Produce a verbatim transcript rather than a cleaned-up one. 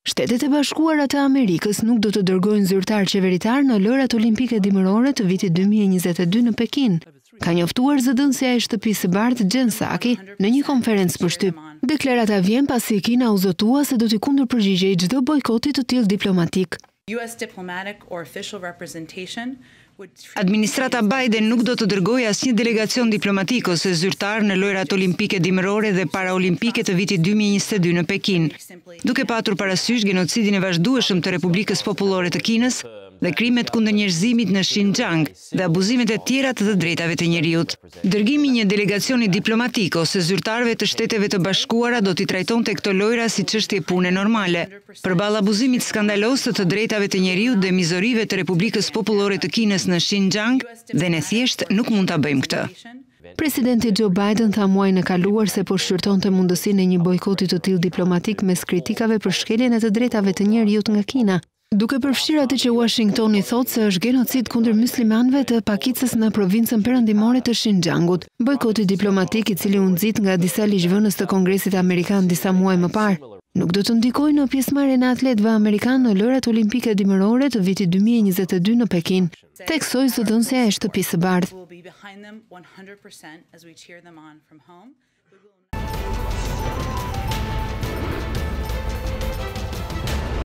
Shtetet e Bashkuara të Amerikës nuk do të dërgojnë zyrtar qeveritar në lojrat olimpike dimërore të vitit dy mijë e njëzet e dy në Pekin, ka njoftuar zëdhënësja e shtëpisë së bardhë Jen Psaki në një konferencë përshtyp. Deklarata vjen pasi Kina u zotua se do t'i kundërpërgjigjej çdo bojkoti të tillë diplomatik. Administrata Biden nuk do të dërgojë asnjë delegacion diplomatik ose zyrtar në lojrat olimpike dimërore dhe paraolimpike të vitit dy mijë e njëzet e dy në Pekin, duke patur parasysh genocidin e vazhdueshëm të Republikës Popullore të Kinës dhe krimet kundër njerëzimit në Xinjiang dhe abuzimet e tjera të të drejtave të njeriut. Dërgimi i një delegacioni diplomatik ose zyrtarëve të Shteteve të Bashkuara do t'i trajtonte këto lojra si çështje pune normale, përballë abuzimit skandalos të të drejtave të njeriut dhe mizorive të Republikës Popullore të Kinës në Xinjiang, dhe ne thjesht nuk mund ta bëjmë këtë. Presidenti Joe Biden tha muajin e kaluar se po shqyrtonte mundësinë e një bojkoti të tillë diplomatik mes kritikave për shkeljen e të drejtave të njeriut nga Kina, duke përfshirë atë që Washingtoni thotë se është genocid kundër muslimanëve të pakicës në provincën perëndimore të Xinjiangut. Bojkoti diplomatik i cili u nxit nga disa ligjvënës të Kongresit Amerikan disa muaj më parë, nuk do të ndikojë në pjesëmarrjen e atletëve amerikanë në lojrat olimpike dimërore të vitit dy mijë e njëzet e dy në Pekin, theksoi zëdhënësja e shtëpisë së bardhë.